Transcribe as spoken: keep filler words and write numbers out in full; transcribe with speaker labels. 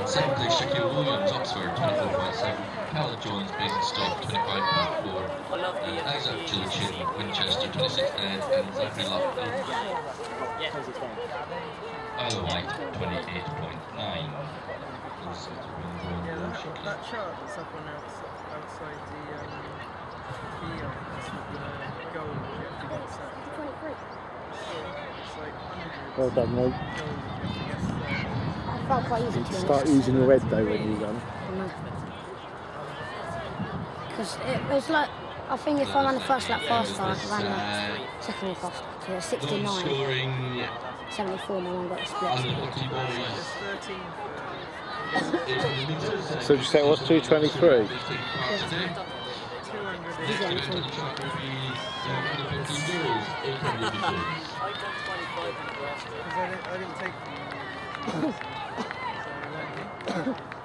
Speaker 1: In second place, Shaquille Williams, Oxford, twenty-four point seven. Howard Jones, Basingstoke, twenty-five point four. And Isaac Gilchin, Winchester, twenty-six and and Zachary Loughlin, Isle of Wight, twenty-eight point nine.
Speaker 2: Yeah, that, that chart that's up on outside, outside the um, field, that's with the goal you have to get set. It's like hundreds.
Speaker 3: Well done, mate.
Speaker 2: Goals you have to get set.
Speaker 4: I felt quite easy to
Speaker 3: Start using your head though when you run.
Speaker 4: Because it was like, I think if I ran the first lap faster, I ran the second lap faster. So it was sixty-nine,
Speaker 1: scoring
Speaker 4: seventy-four, my one got the split.
Speaker 1: under fifty boys.
Speaker 2: It's thirteen
Speaker 3: So did you say it was two twenty-three?
Speaker 2: two hundred.
Speaker 1: Next event on the track will be uh, under fifteen girls, eight hundred meters.
Speaker 2: Because I didn't, I didn't take them. So I went.